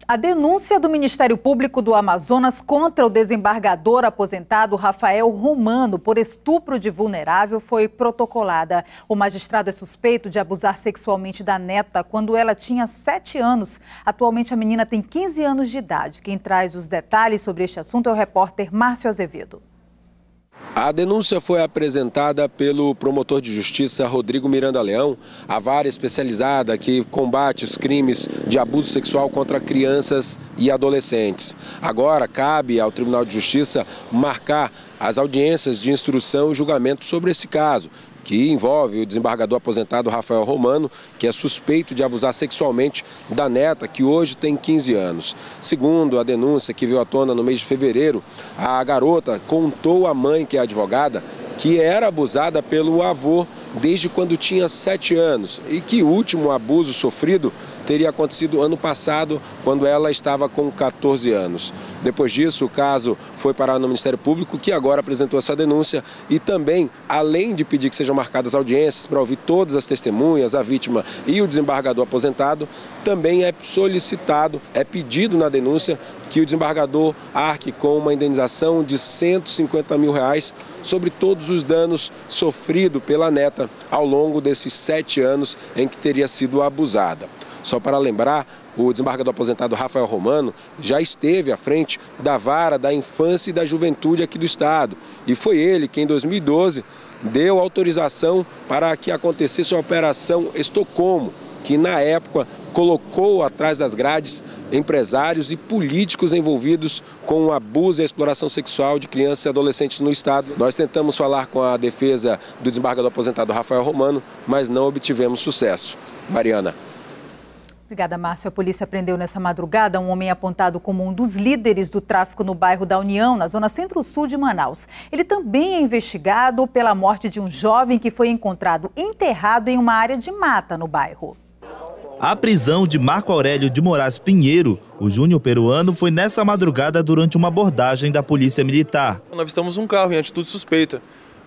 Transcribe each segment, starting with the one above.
A denúncia do Ministério Público do Amazonas contra o desembargador aposentado Rafael Romano por estupro de vulnerável foi protocolada. O magistrado é suspeito de abusar sexualmente da neta quando ela tinha 7 anos. Atualmente a menina tem 15 anos de idade. Quem traz os detalhes sobre este assunto é o repórter Márcio Azevedo. A denúncia foi apresentada pelo promotor de justiça Rodrigo Miranda Leão, a vara especializada que combate os crimes de abuso sexual contra crianças e adolescentes. Agora cabe ao Tribunal de Justiça marcar as audiências de instrução e julgamento sobre esse caso, que envolve o desembargador aposentado Rafael Romano, que é suspeito de abusar sexualmente da neta, que hoje tem 15 anos. Segundo a denúncia que veio à tona no mês de fevereiro, a garota contou à mãe, que é advogada, que era abusada pelo avô desde quando tinha 7 anos e que o último abuso sofrido teria acontecido ano passado, quando ela estava com 14 anos. Depois disso, o caso foi parar no Ministério Público, que agora apresentou essa denúncia e também, além de pedir que sejam marcadas audiências para ouvir todas as testemunhas, a vítima e o desembargador aposentado, também é solicitado, é pedido na denúncia que o desembargador arque com uma indenização de R$150 mil sobre todos os danos sofridos pela neta ao longo desses 7 anos em que teria sido abusada. Só para lembrar, o desembargador aposentado Rafael Romano já esteve à frente da Vara da Infância e da Juventude aqui do Estado. E foi ele que, em 2012, deu autorização para que acontecesse a Operação Estocolmo, que, na época, colocou atrás das grades empresários e políticos envolvidos com o abuso e a exploração sexual de crianças e adolescentes no Estado. Nós tentamos falar com a defesa do desembargador aposentado Rafael Romano, mas não obtivemos sucesso. Mariana. Obrigada, Márcio. A polícia prendeu nessa madrugada um homem apontado como um dos líderes do tráfico no bairro da União, na zona centro-sul de Manaus. Ele também é investigado pela morte de um jovem que foi encontrado enterrado em uma área de mata no bairro. A prisão de Marco Aurélio de Moraes Pinheiro, o júnior peruano, foi nessa madrugada durante uma abordagem da Polícia Militar. Nós avistamos um carro em atitude suspeita,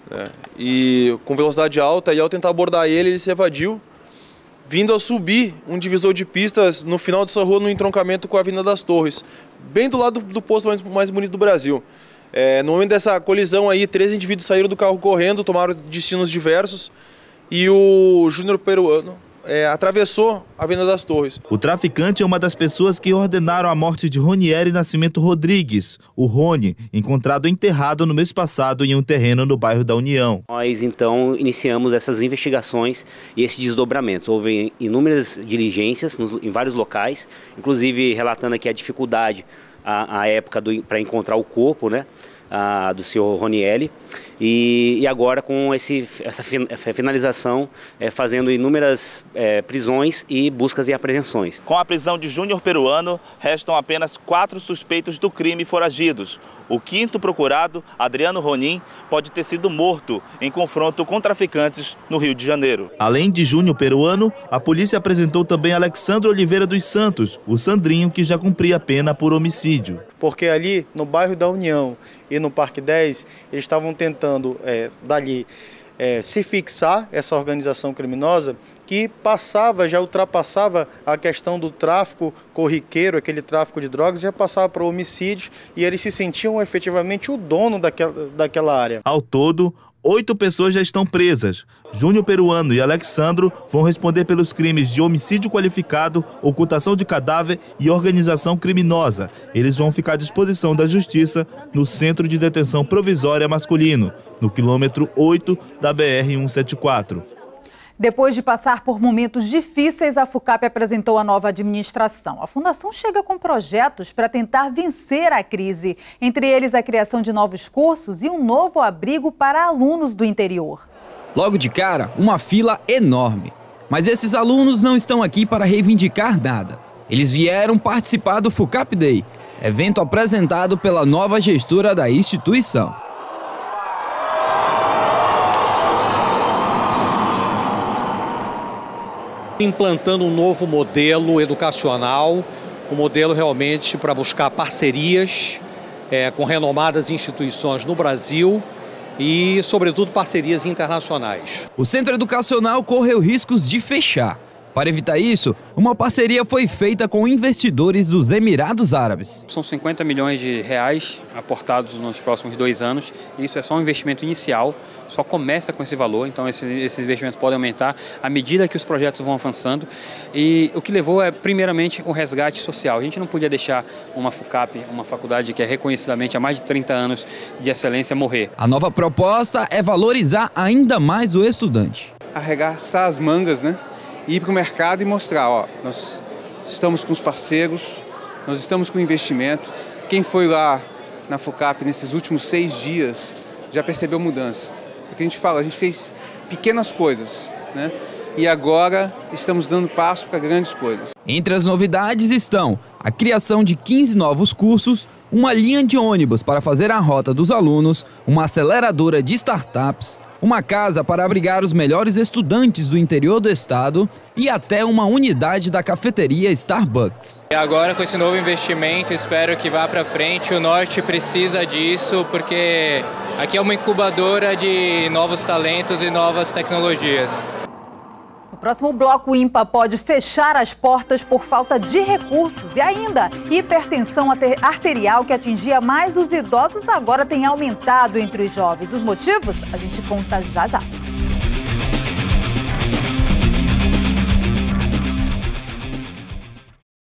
e com velocidade alta, e ao tentar abordar ele se evadiu, vindo a subir um divisor de pistas no final dessa rua, no entroncamento com a Avenida das Torres, bem do lado do posto mais bonito do Brasil. No momento dessa colisão aí, 3 indivíduos saíram do carro correndo, tomaram destinos diversos, e o júnior peruano atravessou a Avenida das Torres. O traficante é uma das pessoas que ordenaram a morte de Ronieri Nascimento Rodrigues, o Rony, encontrado enterrado no mês passado em um terreno no bairro da União. Nós, então, iniciamos essas investigações e esses desdobramentos. Houve inúmeras diligências em vários locais, inclusive relatando aqui a dificuldade, a época para encontrar o corpo, do senhor Ronieri, e agora com essa finalização, fazendo inúmeras prisões e buscas e apreensões. Com a prisão de júnior peruano, restam apenas 4 suspeitos do crime foragidos. O 5º procurado, Adriano Ronin, pode ter sido morto em confronto com traficantes no Rio de Janeiro. Além de júnior peruano, a polícia apresentou também Alexandre Oliveira dos Santos, o Sandrinho, que já cumpria a pena por homicídio. Porque ali no bairro da União e no Parque 10, eles estavam tentando dali se fixar essa organização criminosa que já ultrapassava a questão do tráfico corriqueiro, aquele tráfico de drogas, já passava para homicídios, e eles se sentiam efetivamente o dono daquela área. Ao todo, 8 pessoas já estão presas. Júnior peruano e Alexandro vão responder pelos crimes de homicídio qualificado, ocultação de cadáver e organização criminosa. Eles vão ficar à disposição da Justiça no Centro de Detenção Provisória Masculino, no quilômetro 8 da BR-174. Depois de passar por momentos difíceis, a FUCAP apresentou a nova administração. A fundação chega com projetos para tentar vencer a crise, entre eles a criação de novos cursos e um novo abrigo para alunos do interior. Logo de cara, uma fila enorme. Mas esses alunos não estão aqui para reivindicar nada. Eles vieram participar do FUCAP Day, evento apresentado pela nova gestora da instituição. Implantando um novo modelo educacional, um modelo realmente para buscar parcerias com renomadas instituições no Brasil e, sobretudo, parcerias internacionais. O centro educacional correu riscos de fechar. Para evitar isso, uma parceria foi feita com investidores dos Emirados Árabes. São 50 milhões de reais aportados nos próximos 2 anos. Isso é só um investimento inicial, só começa com esse valor, então esses investimentos podem aumentar à medida que os projetos vão avançando. E o que levou é, primeiramente, o resgate social. A gente não podia deixar uma FUCAP, uma faculdade que é reconhecidamente há mais de 30 anos de excelência, morrer. A nova proposta é valorizar ainda mais o estudante. Arregaçar as mangas, né? Ir para o mercado e mostrar, ó, nós estamos com os parceiros, nós estamos com investimento. Quem foi lá na FUCAP nesses últimos 6 dias já percebeu mudança. Porque a gente fala, a gente fez pequenas coisas, né? E agora estamos dando passo para grandes coisas. Entre as novidades estão a criação de 15 novos cursos, uma linha de ônibus para fazer a rota dos alunos, uma aceleradora de startups, uma casa para abrigar os melhores estudantes do interior do estado e até uma unidade da cafeteria Starbucks. E agora, com esse novo investimento, espero que vá para frente. O Norte precisa disso porque aqui é uma incubadora de novos talentos e novas tecnologias. No próximo bloco, o INPA pode fechar as portas por falta de recursos e ainda hipertensão arterial que atingia mais os idosos agora tem aumentado entre os jovens. Os motivos a gente conta já já.